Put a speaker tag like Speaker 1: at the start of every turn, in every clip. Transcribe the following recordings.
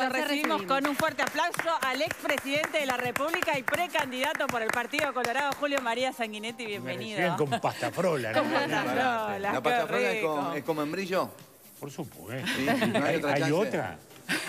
Speaker 1: lo recibimos con un fuerte aplauso al expresidente de la República y precandidato por el Partido Colorado, Julio María Sanguinetti. Bienvenido.
Speaker 2: Me reciben con pasta frola, ¿no?
Speaker 1: Con pasta frola.
Speaker 3: ¿La pasta frola es con membrillo?
Speaker 2: Por supuesto.
Speaker 3: Sí, ¿no hay otra
Speaker 2: ¿Hay
Speaker 3: chance?
Speaker 2: otra?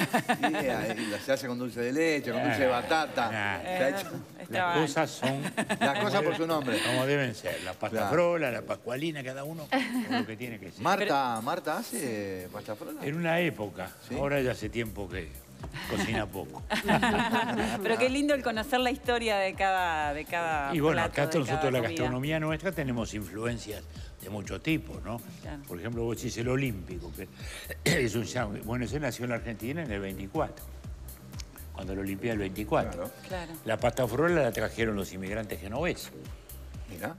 Speaker 3: Sí, se hace con dulce de leche, con dulce de batata.
Speaker 2: Las cosas son...
Speaker 3: Las cosas por su nombre.
Speaker 2: Como deben ser. La pasta frola, la pascualina, cada uno con lo que tiene que ser.
Speaker 3: ¿Marta hace pasta frola?
Speaker 2: En una época.
Speaker 3: ¿Sí?
Speaker 2: Ahora ya hace tiempo que cocina poco.
Speaker 1: Pero qué lindo el conocer la historia de cada
Speaker 2: Y bueno,
Speaker 1: plato,
Speaker 2: acá
Speaker 1: de
Speaker 2: nosotros
Speaker 1: cada
Speaker 2: la
Speaker 1: comida.
Speaker 2: gastronomía nuestra tenemos influencias de mucho tipo, ¿no?
Speaker 1: Claro.
Speaker 2: Por ejemplo, vos decís el olímpico, que es un sándwich. Bueno, ese nació en la Argentina en el 24, cuando la Olimpiada del 24.
Speaker 3: Claro.
Speaker 1: Claro.
Speaker 2: La pasta frola la trajeron los inmigrantes genoveses.
Speaker 3: Mirá.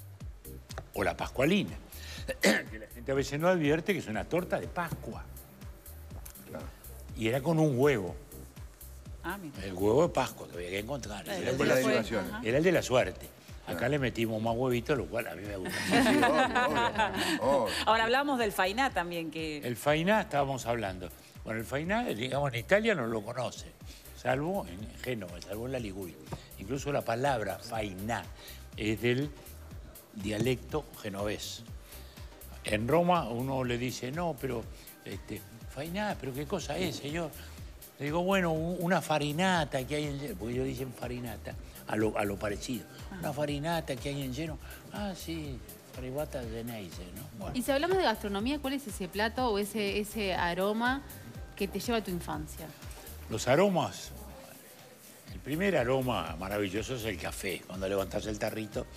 Speaker 2: O la pascualina, que la gente a veces no advierte que es una torta de Pascua.
Speaker 3: Claro.
Speaker 2: Y era con un huevo.
Speaker 1: Ah, mira.
Speaker 2: El huevo de Pascua que había que encontrar.
Speaker 1: Claro,
Speaker 2: Era el de
Speaker 3: de
Speaker 2: la
Speaker 3: la
Speaker 2: suerte.
Speaker 3: diversión.
Speaker 1: Ajá.
Speaker 2: Era el de la suerte. Acá le metimos más huevitos, lo cual a mí me gusta.
Speaker 3: Sí, obvio.
Speaker 1: Ahora hablamos del fainá también, que...
Speaker 2: El fainá estábamos hablando. Bueno, el fainá, digamos, en Italia no lo conoce, salvo en Génova, salvo en la Liguria. Incluso la palabra fainá es del dialecto genovés. En Roma uno le dice, no, pero fainá, ¿pero qué cosa es, señor? Le digo, bueno, una farinata que hay en... Porque ellos dicen farinata, a lo parecido. Una farinata que hay en lleno. Ah, sí, faribata geneise, ¿no? Bueno.
Speaker 4: Y si hablamos de gastronomía, ¿cuál es ese plato o ese aroma que te lleva a tu infancia?
Speaker 2: Los aromas. El primer aroma maravilloso es el café, cuando levantás el tarrito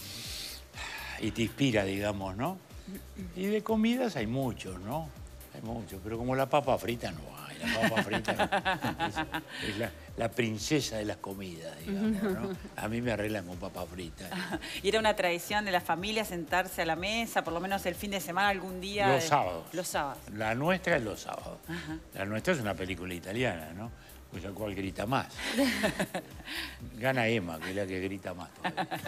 Speaker 2: y te inspira, digamos, ¿no? Y de comidas hay muchos, ¿no? Hay muchos, pero como la papa frita no hay. La papa frita es la princesa de las comidas, digamos, ¿no? A mí me arreglan con papa frita.
Speaker 1: Y era una tradición de la familia sentarse a la mesa, por lo menos el fin de semana, algún día...
Speaker 2: Los sábados.
Speaker 1: Los sábados.
Speaker 2: La nuestra es los sábados.
Speaker 1: Ajá.
Speaker 2: La nuestra es una película italiana, ¿no? Pues la cual grita más. Gana Emma, que es la que grita más todavía.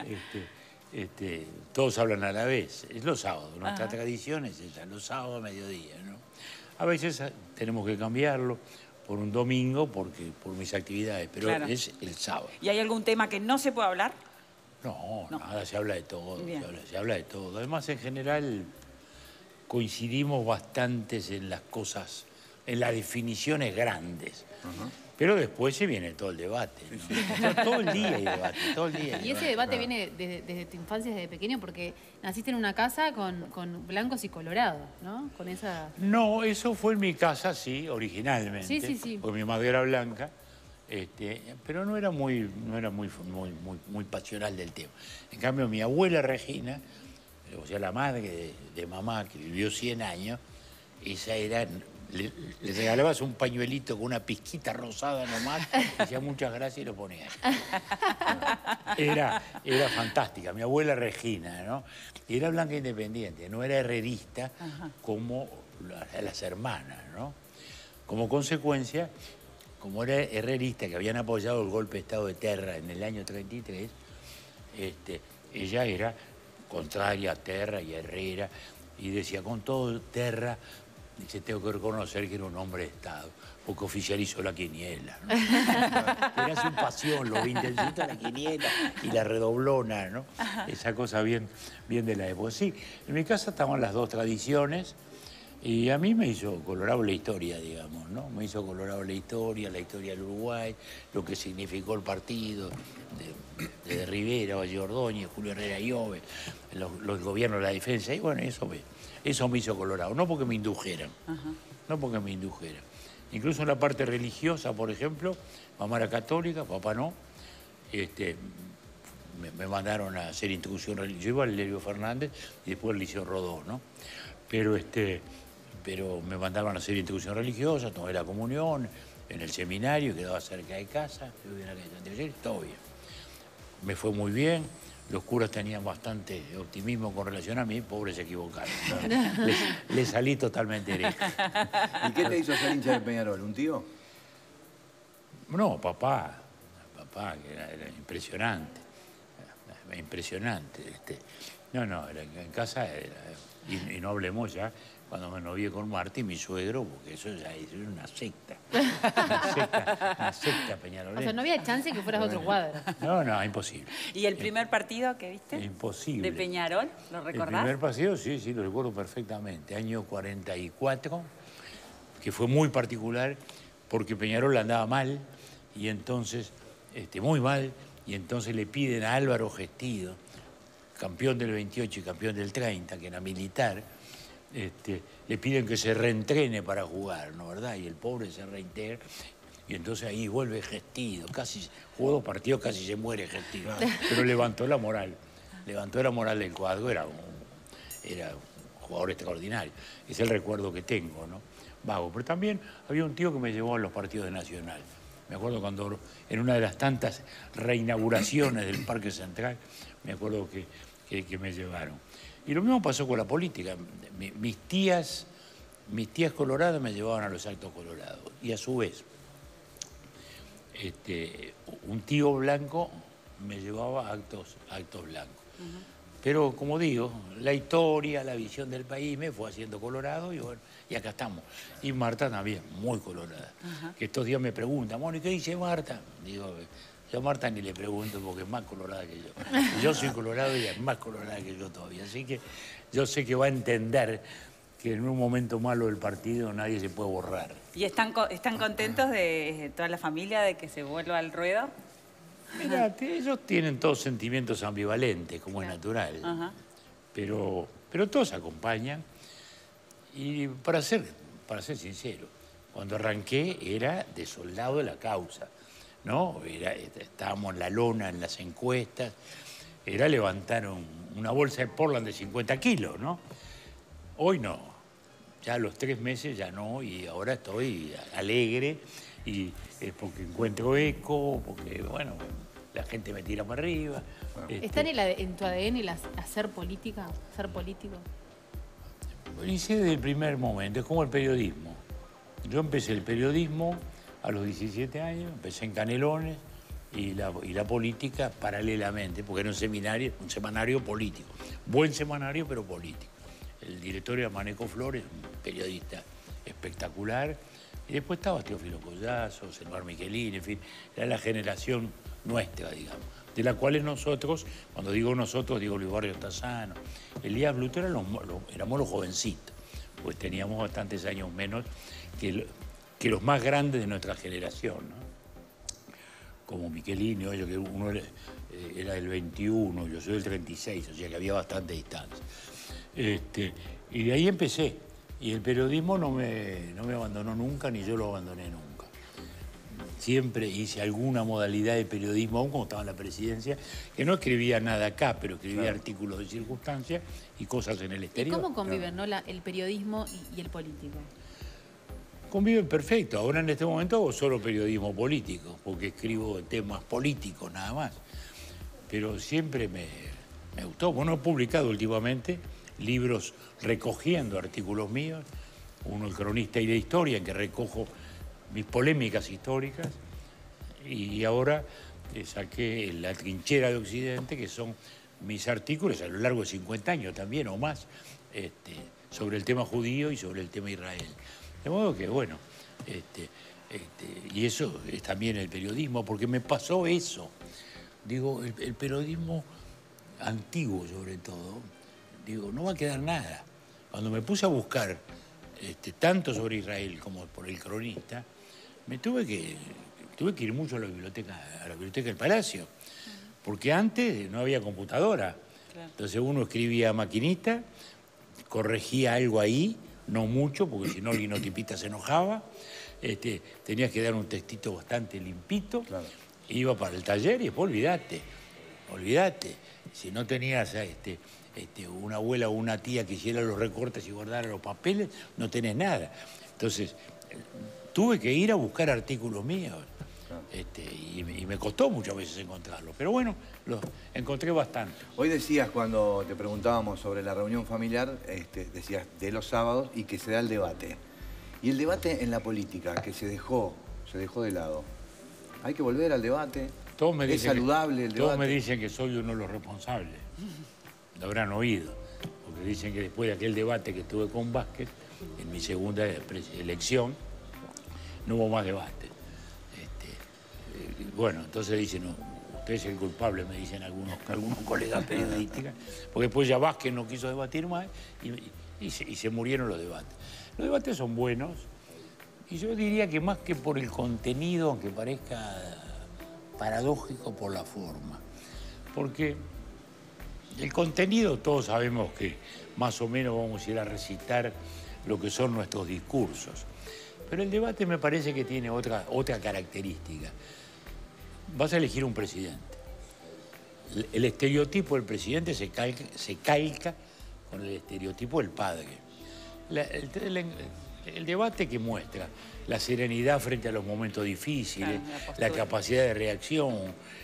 Speaker 2: Todos hablan a la vez. Es los sábados. Nuestra tradición es esa, los sábados a mediodía, ¿no? A veces tenemos que cambiarlo por un domingo por mis actividades, pero
Speaker 1: Claro.
Speaker 2: es el sábado.
Speaker 1: ¿Y hay algún tema que no se puede hablar?
Speaker 2: No,
Speaker 1: No.
Speaker 2: nada, se habla de todo,
Speaker 1: Bien.
Speaker 2: se habla de todo. Además, en general, coincidimos bastantes en las cosas, en las definiciones grandes. Pero después se viene todo el debate, ¿no? O sea, todo el día hay debate, todo el día hay
Speaker 4: Y ese debate viene desde tu infancia, desde pequeño, porque naciste en una casa con blancos y colorados, ¿no? Con esa...
Speaker 2: No, eso fue en mi casa, sí, originalmente.
Speaker 4: Sí, sí, sí.
Speaker 2: Porque mi madre era blanca, pero no era muy pasional del tema. En cambio, mi abuela Regina, o sea, la madre de mamá, que vivió 100 años, esa era... Le regalabas un pañuelito con una pizquita rosada nomás, decía muchas gracias y lo ponías. Era fantástica. Mi abuela Regina, ¿no? Era blanca independiente, no era herrerista como las hermanas, ¿no? Como consecuencia, como era herrerista, que habían apoyado el golpe de Estado de Terra en el año 33, ella era contraria a Terra y a Herrera, y decía, con todo Terra, dice, tengo que reconocer que era un hombre de Estado, porque oficializó la quiniela, ¿no? Era su pasión, lo intensito de la quiniela y la redoblona, ¿no? Esa cosa bien de la época. Sí, en mi casa estaban las dos tradiciones y a mí me hizo colorado la historia, digamos, ¿no? Me hizo colorado la historia del Uruguay, lo que significó el partido de Rivera, Valle Ordóñez, Julio Herrera y Ove, los gobiernos de la defensa, y bueno, eso me hizo colorado, no porque me indujeran, no porque me indujeran. Incluso en la parte religiosa, por ejemplo, mamá era católica, papá no, me mandaron a hacer instrucción religiosa. Yo iba al Lelio Fernández y después al Liceo Rodó, ¿no? Pero me mandaban a hacer instrucción religiosa, tomé la comunión en el seminario, quedaba cerca de casa, todo bien. Me fue muy bien. Los curas tenían bastante optimismo con relación a mí, pobres se equivocaron, ¿no? Les salí totalmente hereje.
Speaker 3: ¿Y qué te hizo ser hincha de Peñarol? ¿Un tío?
Speaker 2: No, papá, que era impresionante, impresionante. En casa, y no hablemos ya cuando me novié con Marta y mi suegro, porque eso ya es una secta. Una secta peñarolense.
Speaker 4: O sea, no había chance que fueras a otro cuadro.
Speaker 2: No, imposible.
Speaker 1: ¿Y el primer partido que viste?
Speaker 2: Imposible.
Speaker 1: ¿De Peñarol? ¿Lo recordás?
Speaker 2: El primer partido, sí, lo recuerdo perfectamente. Año 44, que fue muy particular porque Peñarol andaba mal, y entonces, muy mal, y entonces le piden a Álvaro Gestido, campeón del 28 y campeón del 30, que era militar, le piden que se reentrene para jugar, ¿no verdad? Y el pobre se reintegra, y entonces ahí vuelve Gestido, jugó 2 partidos, casi se muere Gestido, pero levantó la moral del cuadro, era un jugador extraordinario, es el recuerdo que tengo, ¿no? Vago, pero también había un tío que me llevó a los partidos de Nacional. Me acuerdo cuando en una de las tantas reinauguraciones del Parque Central, me acuerdo que me llevaron. Y lo mismo pasó con la política. Mis tías coloradas me llevaban a los actos colorados. Y a su vez, un tío blanco me llevaba a actos blancos. Pero, como digo, la historia, la visión del país me fue haciendo colorado y bueno, y acá estamos. Y Marta también, muy colorada. Que estos días me preguntan, bueno, ¿y qué dice Marta? Digo, yo a Marta ni le pregunto porque es más colorada que yo. Yo soy colorado y ella es más colorada que yo todavía. Así que yo sé que va a entender que en un momento malo del partido nadie se puede borrar.
Speaker 1: ¿Y están contentos de toda la familia de que se vuelva al ruedo?
Speaker 2: Mirá, ellos tienen todos sentimientos ambivalentes, como es natural. Pero todos acompañan. Y para ser sincero, cuando arranqué era de soldado de la causa, ¿no? Estábamos en la lona, en las encuestas, era levantar una bolsa de Portland de 50 kilos, ¿no? Hoy no, ya a los 3 meses ya no, y ahora estoy alegre, y es porque encuentro eco, porque, bueno, la gente me tira para arriba.
Speaker 4: ¿Está en tu ADN el hacer política, ser político?
Speaker 2: Lo hice desde el primer momento, es como el periodismo. Yo empecé el periodismo a los 17 años, empecé en Canelones y la política paralelamente, porque era un semanario político. Buen semanario, pero político. El director era Maneco Flores, un periodista espectacular. Y después estaba Teófilo Collazo, Selvar Michelini, en fin, era la generación nuestra, digamos, de la cual nosotros, cuando digo nosotros, digo Luis Barrios Tassano, Elías Bluto, éramos los jovencitos, pues teníamos bastantes años menos que los más grandes de nuestra generación, ¿no? Como Michelini, oye, que uno era del 21, yo soy del 36, o sea que había bastante distancia. Y de ahí empecé. Y el periodismo no me abandonó nunca, ni yo lo abandoné nunca. Siempre hice alguna modalidad de periodismo, aún cuando estaba en la presidencia, que no escribía nada acá, pero escribía artículos de circunstancia y cosas en el exterior.
Speaker 4: ¿Y cómo conviven, ¿no? el periodismo y el político?
Speaker 2: Conviven perfecto. Ahora en este momento hago solo periodismo político, porque escribo temas políticos nada más. Pero siempre me gustó. Bueno, he publicado últimamente libros recogiendo artículos míos, uno El cronista y de historia, en que recojo mis polémicas históricas, y ahora saqué La trinchera de Occidente, que son mis artículos a lo largo de 50 años también o más, sobre el tema judío y sobre el tema Israel. De modo que, bueno, y eso es también el periodismo, porque me pasó eso. Digo, el periodismo antiguo sobre todo, digo, no va a quedar nada. Cuando me puse a buscar tanto sobre Israel como por El Cronista, tuve que ir mucho a la biblioteca del Palacio, porque antes no había computadora. Claro. Entonces uno escribía a maquinita, corregía algo ahí, no mucho, porque si no el linotipista se enojaba, tenías que dar un textito bastante limpito, claro. Iba para el taller y después olvídate. Si no tenías una abuela o una tía que hiciera los recortes y guardara los papeles, no tenés nada. Entonces, tuve que ir a buscar artículos míos, y me costó muchas veces encontrarlos, pero bueno, los encontré bastante.
Speaker 3: Hoy decías, cuando te preguntábamos sobre la reunión familiar, decías de los sábados y que se da el debate. Y el debate en la política, que se dejó de lado. ¿Hay que volver al debate? ¿Es saludable el debate?
Speaker 2: Todos me dicen que soy uno de los responsables. Lo habrán oído, porque dicen que después de aquel debate que tuve con Vázquez, en mi segunda elección, no hubo más debate. Bueno, entonces dicen, no, usted es el culpable, me dicen algunos colegas periodísticos, porque después ya Vázquez no quiso debatir más y se murieron los debates. Los debates son buenos y yo diría que más que por el contenido, aunque parezca paradójico, por la forma. Porque el contenido todos sabemos que más o menos vamos a ir a recitar lo que son nuestros discursos. Pero el debate me parece que tiene otra característica. Vas a elegir un presidente. El estereotipo del presidente se calca con el estereotipo del padre. El debate que muestra la serenidad frente a los momentos difíciles, la capacidad de reacción.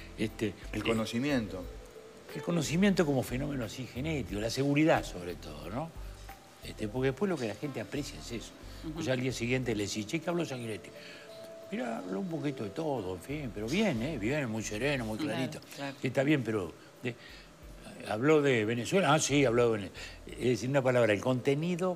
Speaker 3: El conocimiento.
Speaker 2: El conocimiento como fenómeno así genético, la seguridad sobre todo, ¿no? Porque después lo que la gente aprecia es eso. O sea, al día siguiente le decís, che, ¿qué habló Sanguinetti? Mira, habló un poquito de todo, en fin, pero bien, bien, muy sereno, muy clarito. Claro. Está bien, pero ¿habló de Venezuela? Ah, sí, habló de Venezuela. Es decir, una palabra, el contenido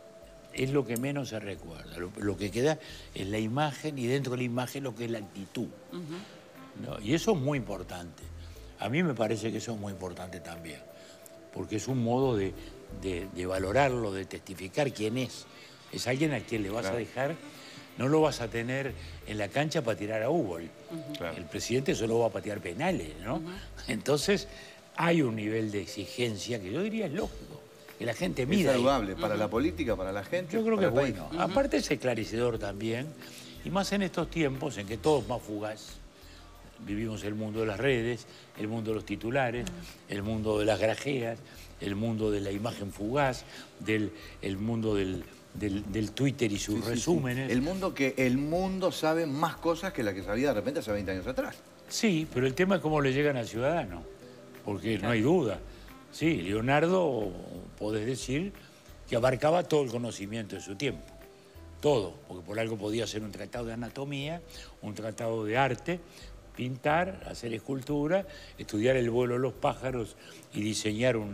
Speaker 2: es lo que menos se recuerda. Lo que queda es la imagen y dentro de la imagen lo que es la actitud. ¿No? Y eso es muy importante. A mí me parece que eso es muy importante también, porque es un modo de valorarlo, de testificar quién es. Es alguien a quien le vas a dejar, no lo vas a tener en la cancha para tirar a Hugo. El presidente solo va a patear penales, ¿no? Entonces, hay un nivel de exigencia que yo diría es lógico, que la gente mida.
Speaker 3: Es saludable para la política, para la gente.
Speaker 2: Yo creo que es bueno. Aparte es esclarecedor también, y más en estos tiempos en que todo es más fugaz. Vivimos el mundo de las redes, el mundo de los titulares, el mundo de las grajeas, el mundo de la imagen fugaz, el mundo del Twitter y sus resúmenes.
Speaker 3: Sí. El mundo sabe más cosas que la que sabía de repente hace 20 años atrás.
Speaker 2: Sí, pero el tema es cómo le llegan al ciudadano, porque no hay duda. Sí, Leonardo, podés decir, que abarcaba todo el conocimiento de su tiempo. Todo, porque por algo podía hacer un tratado de anatomía, un tratado de arte, pintar, hacer escultura, estudiar el vuelo de los pájaros y diseñar un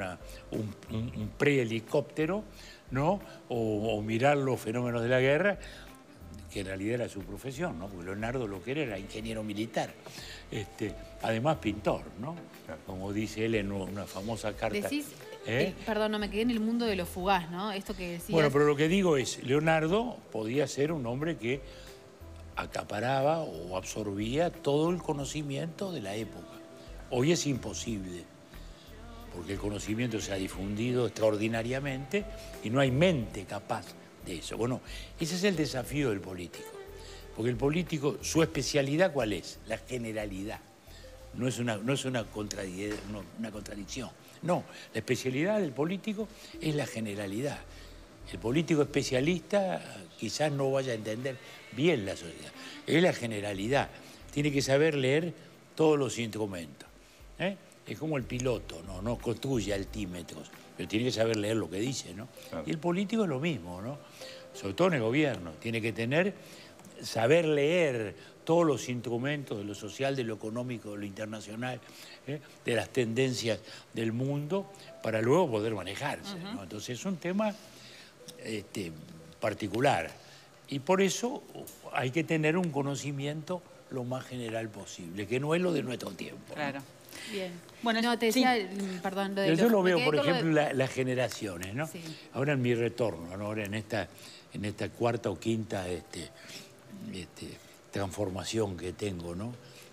Speaker 2: prehelicóptero, ¿no? O mirar los fenómenos de la guerra, que en realidad era su profesión, ¿no? Porque Leonardo lo que era ingeniero militar. Además pintor, ¿no? Claro. Como dice él en una famosa carta.
Speaker 4: Decís, perdón, no me quedé en el mundo de lo fugaz, ¿no? Esto que decías.
Speaker 2: Bueno, pero lo que digo es, Leonardo podía ser un hombre que acaparaba o absorbía todo el conocimiento de la época. Hoy es imposible, porque el conocimiento se ha difundido extraordinariamente y no hay mente capaz de eso. Bueno, ese es el desafío del político, porque el político, su especialidad, ¿cuál es? La generalidad. No es una contradicción. No, la especialidad del político es la generalidad. El político especialista quizás no vaya a entender bien la sociedad. Es la generalidad. Tiene que saber leer todos los instrumentos. Es como el piloto, no construye altímetros, pero tiene que saber leer lo que dice, ¿no? Claro. Y el político es lo mismo, ¿no? Sobre todo en el gobierno. Tiene que saber leer todos los instrumentos de lo social, de lo económico, de lo internacional, de las tendencias del mundo, para luego poder manejarse, ¿no? Entonces es un tema particular. Y por eso hay que tener un conocimiento lo más general posible, que no es lo de nuestro tiempo.
Speaker 1: Claro.
Speaker 4: Bien. Bueno, no, te decía, perdón, lo de
Speaker 2: yo lo veo, por ejemplo, las generaciones, ¿no?
Speaker 4: Sí.
Speaker 2: Ahora en mi retorno, ¿no? Ahora en esta cuarta o quinta transformación que tengo, ¿no?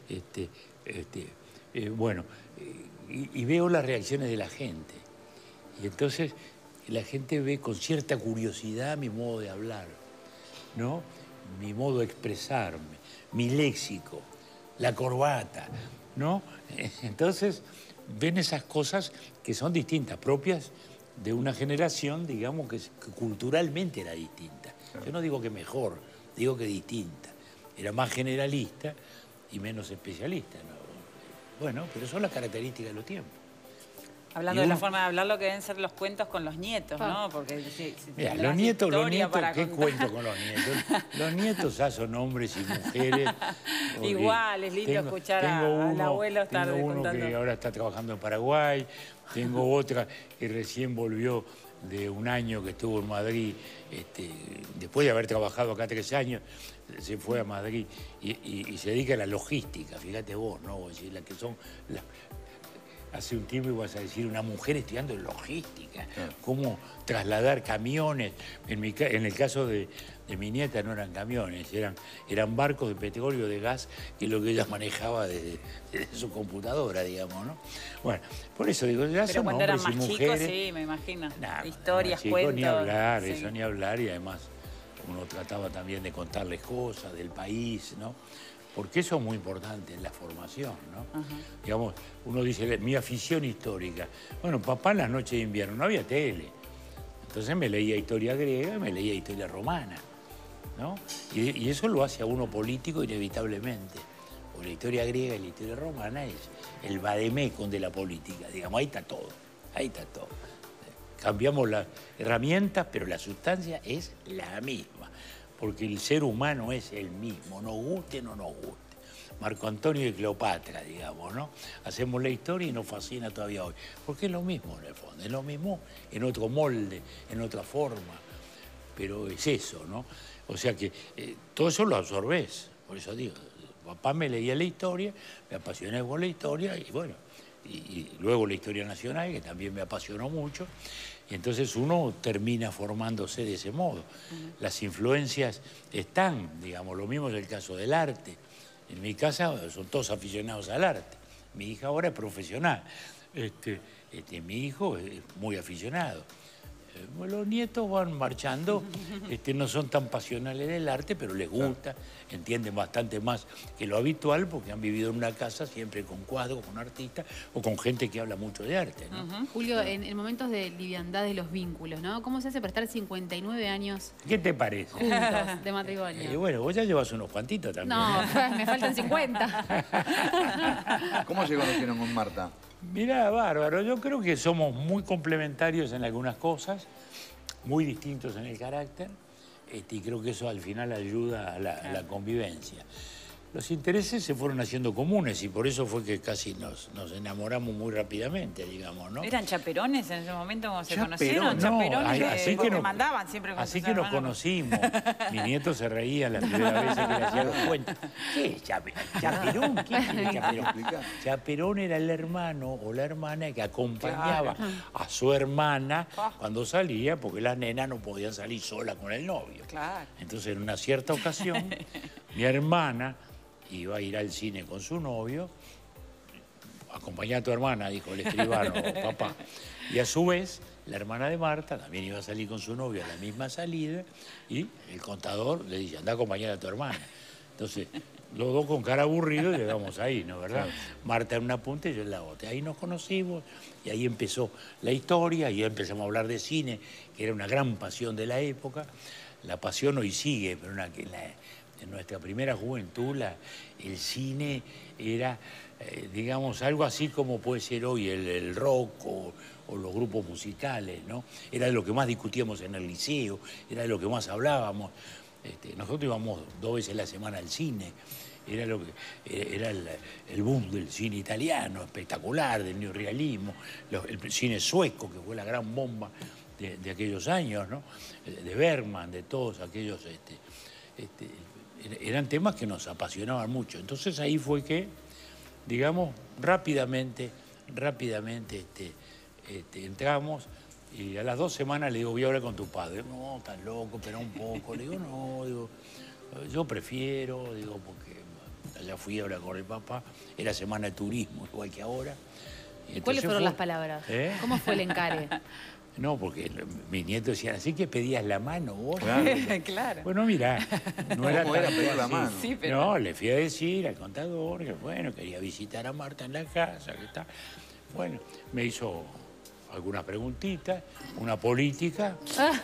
Speaker 2: Bueno, y veo las reacciones de la gente. Y entonces la gente ve con cierta curiosidad mi modo de hablar, ¿no? Mi modo de expresarme, mi léxico, la corbata, ¿no? Entonces ven esas cosas que son distintas, propias de una generación, digamos, que culturalmente era distinta. Yo no digo que mejor, digo que distinta. Era más generalista y menos especialista, ¿no? Bueno, pero son las características de los tiempos.
Speaker 1: Hablando de la forma de hablar, lo que deben ser los cuentos con los nietos, ¿no? Porque
Speaker 2: mira, los nietos, ¿qué cuento con los nietos? Los nietos ya son hombres y mujeres.
Speaker 1: Igual, es lindo escuchar al abuelo estar contando.
Speaker 2: Tengo uno que ahora está trabajando en Paraguay, tengo otra que recién volvió de un año que estuvo en Madrid, después de haber trabajado acá 3 años, se fue a Madrid y se dedica a la logística, fíjate vos, ¿no? Vos decís, las que son... Hace un tiempo ibas a decir una mujer estudiando logística, cómo trasladar camiones. En el caso de mi nieta no eran camiones, eran barcos de petróleo, de gas, que es lo que ella manejaba desde su computadora, digamos, ¿no? Bueno, por eso digo, ya
Speaker 1: Pero
Speaker 2: son
Speaker 1: cuando eran
Speaker 2: hombres y
Speaker 1: más
Speaker 2: mujeres.
Speaker 1: chicos, sí, me imagino.
Speaker 2: Nah,
Speaker 1: Historias,
Speaker 2: chicos,
Speaker 1: cuentos.
Speaker 2: ni hablar,
Speaker 1: sí.
Speaker 2: eso ni hablar, y además uno trataba también de contarles cosas del país, ¿no? Porque eso es muy importante en la formación, ¿no? Digamos, uno dice, mi afición histórica. Bueno, papá en las noches de invierno no había tele. Entonces me leía historia griega, me leía historia romana, ¿no? Y eso lo hace a uno político inevitablemente. Porque la historia griega y la historia romana es el vademecum de la política, digamos, ahí está todo, ahí está todo. Cambiamos las herramientas, pero la sustancia es la misma. Porque el ser humano es el mismo, nos guste o no nos guste. Marco Antonio y Cleopatra, digamos, ¿no? Hacemos la historia y nos fascina todavía hoy. Porque es lo mismo en el fondo, es lo mismo en otro molde, en otra forma. Pero es eso, ¿no? O sea que todo eso lo absorbés. Por eso digo, papá me leía la historia, me apasioné por la historia y bueno, y luego la historia nacional, que también me apasionó mucho. Y entonces uno termina formándose de ese modo. Las influencias están, digamos, lo mismo es el caso del arte. En mi casa son todos aficionados al arte. Mi hija ahora es profesional. Mi hijo es muy aficionado. Los nietos van marchando, no son tan pasionales del arte, pero les gusta, entienden bastante más que lo habitual porque han vivido en una casa siempre con cuadros, con artistas o con gente que habla mucho de arte, ¿no?
Speaker 4: Julio, en momentos de liviandad de los vínculos, ¿no? ¿Cómo se hace para estar 59 años
Speaker 2: ¿Qué te parece?
Speaker 4: juntos de matrimonio?
Speaker 2: Bueno, vos ya llevas unos cuantitos también.
Speaker 4: No, me faltan 50.
Speaker 3: ¿Cómo se conocieron con Marta?
Speaker 2: Mirá, bárbaro, yo creo que somos muy complementarios en algunas cosas, muy distintos en el carácter, y creo que eso al final ayuda a la convivencia. Los intereses se fueron haciendo comunes y por eso fue que casi nos enamoramos muy rápidamente, digamos, ¿no?
Speaker 1: ¿Eran chaperones en ese momento cuando se
Speaker 3: Chaperón,
Speaker 1: conocieron?
Speaker 2: No,
Speaker 1: Chaperones
Speaker 2: así
Speaker 1: mandaban siempre con
Speaker 2: así
Speaker 1: sus
Speaker 2: que nos
Speaker 1: hermanos.
Speaker 2: conocimos. Mi nieto se reía la primera vez que le hacía los cuentos. ¿Qué es chaperón? ¿Qué es chaperón? Chaperón era el hermano o la hermana que acompañaba a su hermana cuando salía, porque las nenas no podían salir solas con el novio.
Speaker 1: Claro.
Speaker 2: Entonces, en una cierta ocasión, mi hermana iba a ir al cine con su novio, acompañá a tu hermana, dijo el escribano, papá. Y a su vez, la hermana de Marta también iba a salir con su novio a la misma salida y el contador le dice, anda a acompañar a tu hermana. Entonces, los dos con cara aburrido llegamos ahí, ¿no? ¿Verdad? Marta en una punta y yo en la otra. Ahí nos conocimos y ahí empezó la historia y empezamos a hablar de cine, que era una gran pasión de la época. La pasión hoy sigue, pero en nuestra primera juventud el cine era, digamos, algo así como puede ser hoy el rock o los grupos musicales, ¿no? Era de lo que más discutíamos en el liceo, era de lo que más hablábamos. Nosotros íbamos 2 veces a la semana al cine, era el boom del cine italiano, espectacular, del neorrealismo, el cine sueco, que fue la gran bomba de aquellos años, ¿no? De Bergman, de todos aquellos... eran temas que nos apasionaban mucho. Entonces ahí fue que, digamos, rápidamente entramos y a las 2 semanas le digo, voy a hablar con tu padre. No, estás loco, espera un poco. Le digo, no, digo, yo prefiero, digo, porque allá fui a hablar con el papá, era semana de turismo, igual que ahora. Y
Speaker 4: ¿Cuáles fueron las palabras? ¿Cómo fue el encare?
Speaker 2: No, porque mis nietos decían, así que pedías la mano vos.
Speaker 1: Claro.
Speaker 2: Bueno, mirá, no era
Speaker 3: ¿Cómo era
Speaker 2: tanto
Speaker 3: pedir la
Speaker 2: así.
Speaker 3: mano?
Speaker 1: Sí, pero...
Speaker 2: No, le fui a decir al contador que, bueno, quería visitar a Marta en la casa, que está. Bueno, me hizo algunas preguntitas, una política,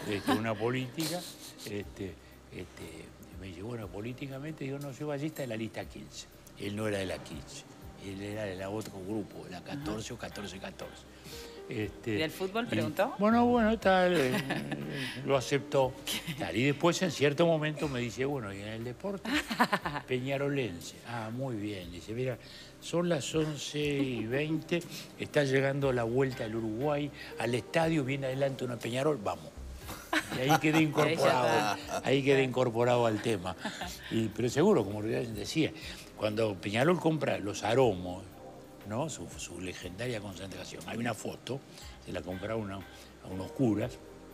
Speaker 2: me dice, bueno, políticamente, digo, no, soy ballista de la lista 15. Él no era de la 15, él era de la otro grupo, de la 14 o 14-14.
Speaker 1: ¿Y del fútbol preguntó?
Speaker 2: Bueno, tal, lo aceptó. Tal, y después en cierto momento me dice, bueno, ¿y en el deporte? Peñarolense. Ah, muy bien. Dice, mira, son las 11:20, está llegando la vuelta del Uruguay al estadio, viene adelante una Peñarol, vamos. Y ahí quedé incorporado al tema. Pero seguro, como decía, cuando Peñarol compra los Aromos, ¿no? Su legendaria concentración. Hay una foto, se la compraron a unos curas.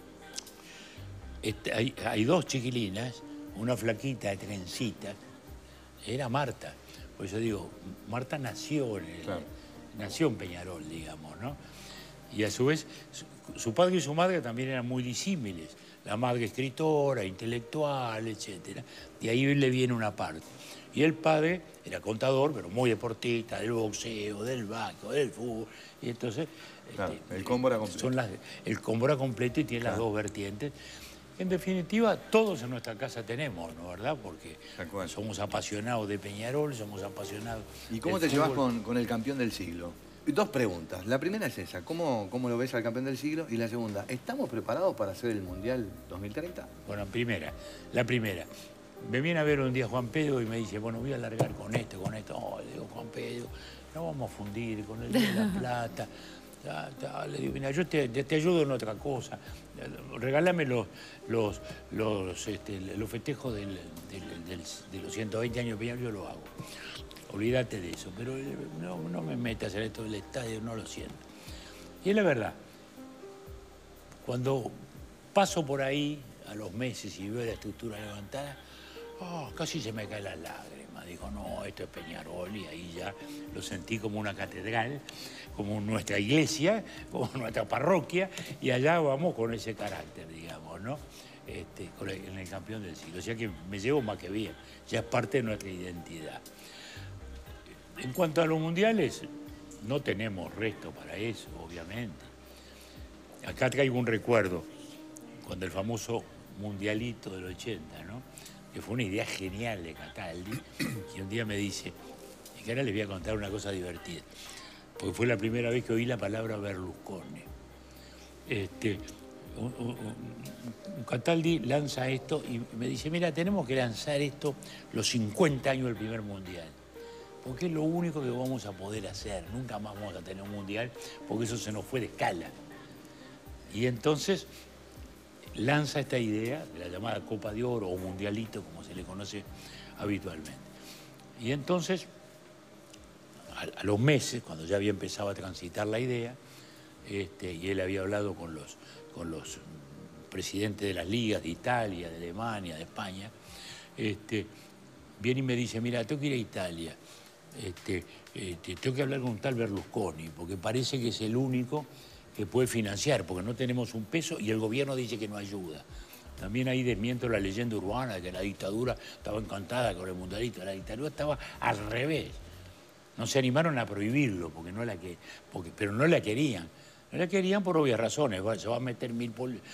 Speaker 2: Hay dos chiquilinas, una flaquita de trencitas, era Marta. Por eso digo, Marta nació nació en Peñarol, digamos, ¿no? Y a su vez, su padre y su madre también eran muy disímiles. La madre escritora, intelectual, etc. Y ahí le viene una parte. Y el padre era contador, pero muy deportista, del boxeo, del básquetbol, del fútbol. Y entonces...
Speaker 3: Claro, el combo era completo.
Speaker 2: El combo era completo y tiene las dos vertientes. En definitiva, todos en nuestra casa tenemos, ¿no? ¿Verdad? Porque somos apasionados de Peñarol, somos apasionados...
Speaker 3: ¿Y cómo te llevas con el campeón del siglo? Dos preguntas. La primera es esa, ¿cómo lo ves al campeón del siglo? Y la segunda, ¿estamos preparados para hacer el Mundial 2030?
Speaker 2: Bueno, la primera. Me viene a ver un día Juan Pedro y me dice, bueno, voy a largar con esto. Oh, le digo, Juan Pedro, no vamos a fundir con el de la plata. Le digo, mira, yo te ayudo en otra cosa. Regálame los festejos de los 120 años de Peñarol, yo lo hago. Olvídate de eso, pero no me metas en esto del estadio, no lo siento. Y es la verdad, cuando paso por ahí a los meses y veo la estructura levantada, casi se me caen las lágrimas. Digo, no, esto es Peñarol, y ahí ya lo sentí como una catedral, como nuestra iglesia, como nuestra parroquia, y allá vamos con ese carácter, digamos, ¿no? En el campeón del siglo. O sea que me llevo más que bien, ya es parte de nuestra identidad. En cuanto a los mundiales, no tenemos resto para eso, obviamente. Acá traigo un recuerdo, cuando el famoso mundialito del 80, ¿no? Que fue una idea genial de Cataldi, y un día me dice, y que ahora les voy a contar una cosa divertida, porque fue la primera vez que oí la palabra Berlusconi. Cataldi lanza esto y me dice, mira, tenemos que lanzar esto los 50 años del primer mundial. Porque es lo único que vamos a poder hacer. Nunca más vamos a tener un mundial, porque eso se nos fue de escala. Y entonces lanza esta idea de la llamada Copa de Oro o Mundialito, como se le conoce habitualmente. Y entonces, a los meses, cuando ya había empezado a transitar la idea, y él había hablado con los presidentes de las ligas de Italia, de Alemania, de España, viene y me dice, mira, tengo que ir a Italia. Tengo que hablar con un tal Berlusconi, porque parece que es el único que puede financiar, porque no tenemos un peso y el gobierno dice que no ayuda. También ahí desmiento la leyenda urbana de que la dictadura estaba encantada con el mundialito. La dictadura estaba al revés. No se animaron a prohibirlo, pero no la querían. No la querían por obvias razones. Se va a meter mil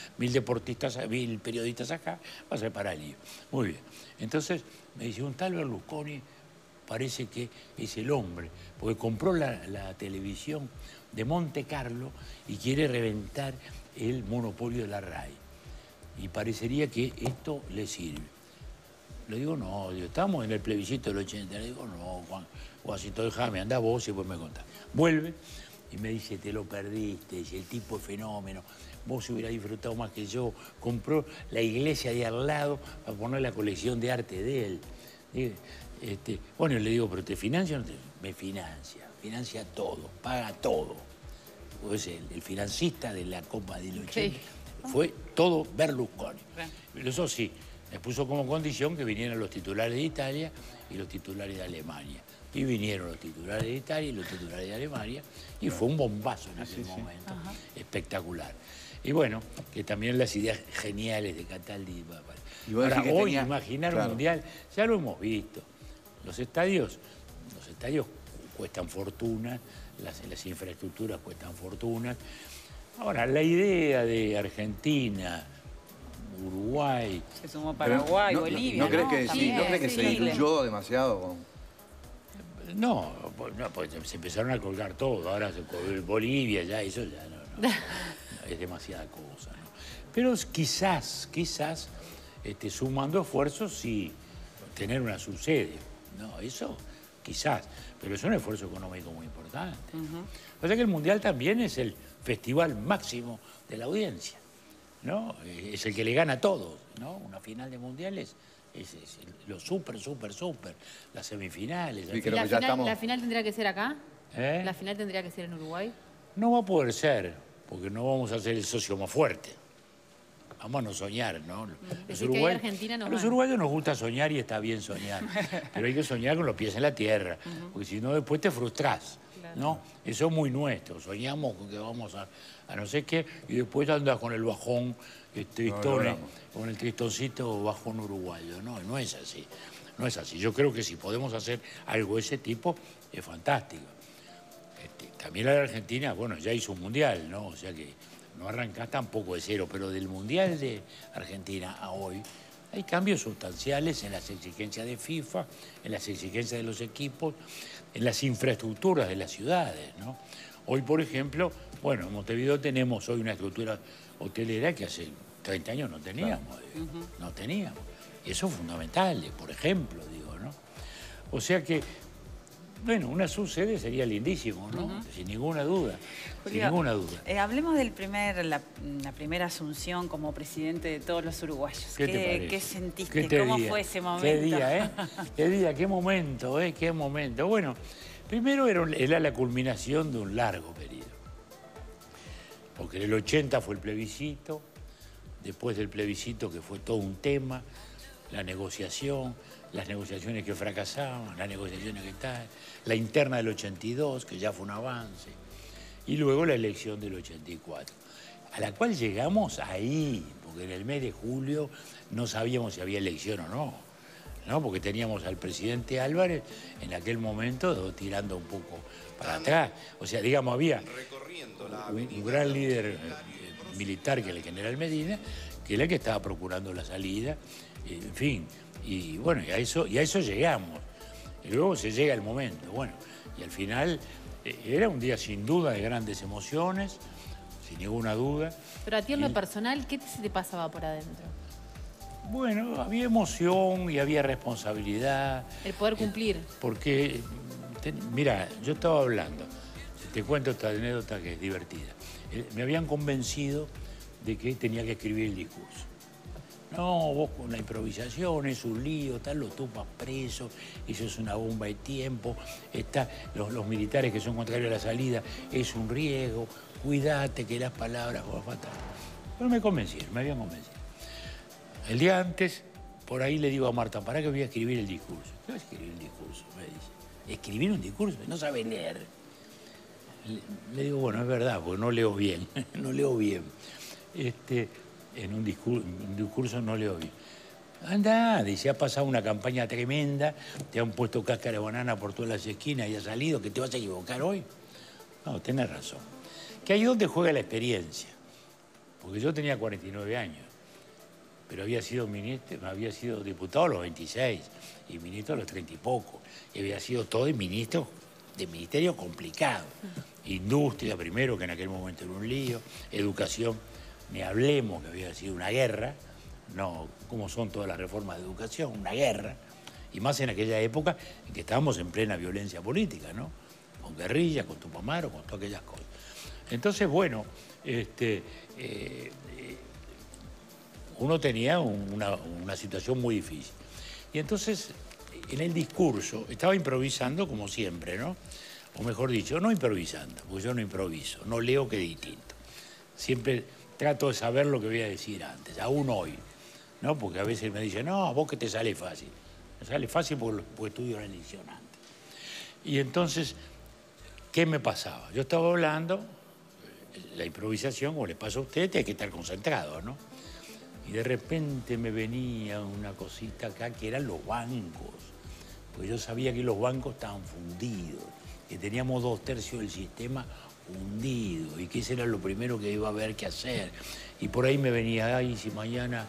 Speaker 2: periodistas acá, va a ser para lío. Muy bien. Entonces me dice, un tal Berlusconi parece que es el hombre, porque compró la televisión de Monte Carlo y quiere reventar el monopolio de la RAI. Y parecería que esto le sirve. Le digo, no, estamos en el plebiscito del 80. Le digo, no, Juancito, déjame, anda vos y después me contás. Vuelve y me dice, te lo perdiste, dice, el tipo es fenómeno, vos hubieras disfrutado más que yo. Compró la iglesia de al lado para poner la colección de arte de él. Bueno, le digo, ¿pero te financia o no te...? Me financia todo, paga todo. Pues el financista de la Copa del 80 fue todo Berlusconi. Eso sí, me puso como condición que vinieran los titulares de Italia y los titulares de Alemania. Y vinieron los titulares de Italia y los titulares de Alemania, y fue un bombazo en aquel momento, espectacular. Y bueno, que también las ideas geniales de Cataldi. Ahora, hoy imaginar un mundial, ya lo hemos visto. Los estadios cuestan fortuna, las infraestructuras cuestan fortuna. Ahora, la idea de Argentina, Uruguay...
Speaker 1: Se sumó Paraguay, Bolivia,
Speaker 3: ¿No crees que se diluyó demasiado con...?
Speaker 2: No, pues se empezaron a colgar todo. Ahora Bolivia, ya eso ya no... ¿no? Es demasiada cosa, ¿no? Pero quizás, sumando esfuerzos, sí, tener una subsede, ¿no? Eso quizás, pero es un esfuerzo económico muy importante. O sea que el Mundial también es el festival máximo de la audiencia, ¿no? Es el que le gana a todos, ¿no? Una final de mundiales es lo súper, las semifinales.
Speaker 3: Sí, creo que ya estamos...
Speaker 4: ¿La final tendría que ser acá?
Speaker 2: ¿Eh?
Speaker 4: ¿La final tendría que ser en Uruguay?
Speaker 2: No va a poder ser, porque no vamos a ser el socio más fuerte. Vamos a no soñar, ¿no? A los uruguayos nos gusta soñar y está bien soñar, pero hay que soñar con los pies en la tierra, porque si no después te frustrás, ¿no? Eso es muy nuestro, soñamos con que vamos a no sé qué y después andas con el bajón, con el tristoncito bajón uruguayo, ¿no? No es así, no es así. Yo creo que si podemos hacer algo de ese tipo, es fantástico. También la Argentina, bueno, ya hizo un mundial, ¿no? O sea que no arrancás tampoco de cero, pero del mundial de Argentina a hoy hay cambios sustanciales en las exigencias de FIFA, en las exigencias de los equipos, en las infraestructuras de las ciudades, ¿no? Hoy, por ejemplo, bueno, en Montevideo tenemos hoy una estructura hotelera que hace 30 años no teníamos, no teníamos. Y eso es fundamental, por ejemplo, digo, ¿no? O sea que, bueno, una subsede sería lindísimo, ¿no? Sin ninguna duda,
Speaker 1: Julio,
Speaker 2: sin ninguna duda.
Speaker 1: Hablemos del la primera asunción como presidente de todos los uruguayos.
Speaker 2: ¿Qué te parece?
Speaker 1: ¿Qué sentiste?
Speaker 2: ¿Qué
Speaker 1: ¿Cómo
Speaker 2: día?
Speaker 1: fue ese momento?
Speaker 2: ¿Qué día, qué día, qué momento, qué momento? Bueno, primero era la culminación de un largo periodo. Porque en el 80 fue el plebiscito, después del plebiscito que fue todo un tema, la negociación, las negociaciones que fracasaban, las negociaciones que tal, la interna del 82, que ya fue un avance, y luego la elección del 84, a la cual llegamos ahí, porque en el mes de julio no sabíamos si había elección o no, porque teníamos al presidente Álvarez en aquel momento tirando un poco para atrás. O sea, digamos, había un gran líder militar que era el general Medina, que era el que estaba procurando la salida, en fin. Y bueno, y a eso llegamos. Y luego se llega el momento. Bueno, y al final era un día sin duda de grandes emociones, sin ninguna duda.
Speaker 4: Pero a ti en lo personal, ¿qué se te pasaba por adentro?
Speaker 2: Bueno, había emoción y había responsabilidad.
Speaker 4: El poder cumplir.
Speaker 2: Porque, mira, yo estaba hablando, te cuento esta anécdota que es divertida. Me habían convencido de que tenía que escribir el discurso. No, vos con la improvisación es un lío, tal, lo tupas preso, eso es una bomba de tiempo, los militares que son contrarios a la salida, es un riesgo, cuídate que las palabras van a faltar. Pero me habían convencido. El día antes, por ahí le digo a Marta, ¿para qué voy a escribir el discurso? ¿Qué voy a escribir el discurso? Me dice, ¿escribir un discurso? No sabe leer. Le digo, bueno, es verdad, porque no leo bien, no leo bien. En un discurso no leo bien. Anda, dice, ha pasado una campaña tremenda, te han puesto cáscara de banana por todas las esquinas y ha salido, ¿que te vas a equivocar hoy? No, tenés razón. Que ahí es donde juega la experiencia. Porque yo tenía 49 años, pero había sido ministro, había sido diputado a los 26 y ministro a los 30 y poco. Y había sido todo el ministro de ministerio complicado. Industria primero, que en aquel momento era un lío, educación, ni hablemos que había sido una guerra, no como son todas las reformas de educación, una guerra, y más en aquella época en que estábamos en plena violencia política, ¿no? Con guerrillas, con Tupamaro, con todas aquellas cosas. Entonces, bueno, uno tenía una situación muy difícil. Y entonces, en el discurso, estaba improvisando como siempre, ¿no? O mejor dicho, no improvisando, porque yo no improviso, no leo que es distinto. Siempre trato de saber lo que voy a decir antes, aún hoy, ¿no? Porque a veces me dicen, no, a vos que te sale fácil. Me sale fácil porque estudio la lección antes. Y entonces, ¿qué me pasaba? Yo estaba hablando, la improvisación, como le pasa a usted, hay que estar concentrado, ¿no? Y de repente me venía una cosita acá que eran los bancos, porque yo sabía que los bancos estaban fundidos, que teníamos 2/3 del sistema hundido y que ese era lo primero que iba a haber que hacer. Y por ahí me venía, ay, si mañana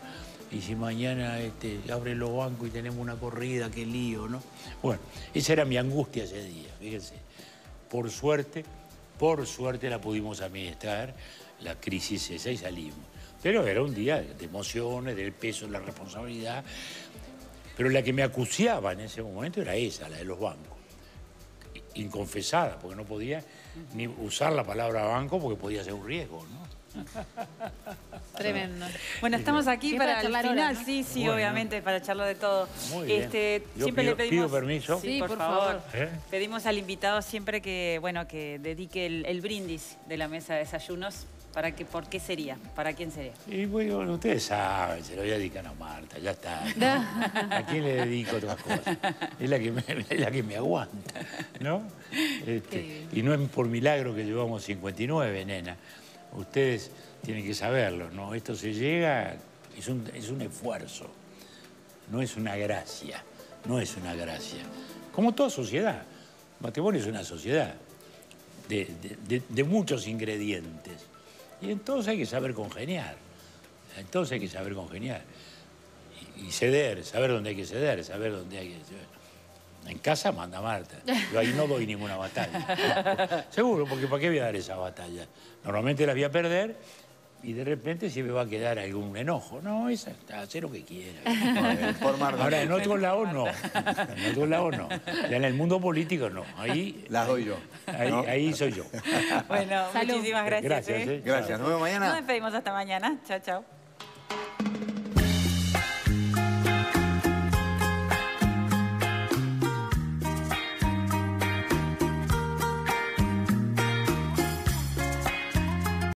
Speaker 2: abren los bancos y tenemos una corrida, qué lío, ¿no? Bueno, esa era mi angustia ese día, fíjense. Por suerte, Por suerte la pudimos administrar, la crisis esa, y salimos. Pero era un día de emociones, del peso, de la responsabilidad. Pero la que me acuciaba en ese momento era esa, la de los bancos. Inconfesada, porque no podía ni usar la palabra banco porque podía ser un riesgo, ¿no?
Speaker 4: Tremendo.
Speaker 1: Bueno, estamos aquí
Speaker 4: Sí,
Speaker 1: para
Speaker 4: para
Speaker 1: el
Speaker 4: charlar
Speaker 1: final,
Speaker 4: ahora, ¿no?
Speaker 1: sí,
Speaker 2: Bueno.
Speaker 1: obviamente, para charlar de todo.
Speaker 2: Muy bien. Yo
Speaker 1: Siempre le pedimos...
Speaker 2: pido permiso.
Speaker 1: Sí,
Speaker 4: Sí,
Speaker 1: por
Speaker 4: por
Speaker 1: favor.
Speaker 2: favor.
Speaker 1: Pedimos al invitado siempre que, bueno, que dedique el brindis de la mesa de desayunos. ¿Por qué sería? ¿Para quién sería?
Speaker 2: Y bueno, ustedes saben, se lo voy a dedicar a Marta, ya está. ¿A quién le dedico otras cosas? Es la que me aguanta, ¿no? Y no es por milagro que llevamos 59, nena. Ustedes tienen que saberlo, ¿no? Esto se llega, es un esfuerzo, no es una gracia, no es una gracia. Como toda sociedad, matrimonio es una sociedad de muchos ingredientes. Y entonces hay que saber congeniar. Entonces hay que saber congeniar. Y ceder, saber dónde hay que ceder, saber dónde hay que ceder. En casa manda Marta. Yo ahí no doy ninguna batalla. Seguro, porque ¿para qué voy a dar esa batalla? Normalmente la voy a perder y de repente se me va a quedar algún enojo. No, esa está, hacer lo que quiera.
Speaker 3: Por Marta.
Speaker 2: Ahora, en otro lado no. En otro lado no. Ya en el mundo político no. Ahí,
Speaker 3: Las doy yo.
Speaker 2: ahí soy yo.
Speaker 1: Bueno,
Speaker 4: Salud.
Speaker 1: muchísimas gracias.
Speaker 2: Gracias.
Speaker 1: ¿eh?
Speaker 3: Gracias. Nos vemos mañana.
Speaker 1: Nos despedimos hasta mañana. Chao, chao.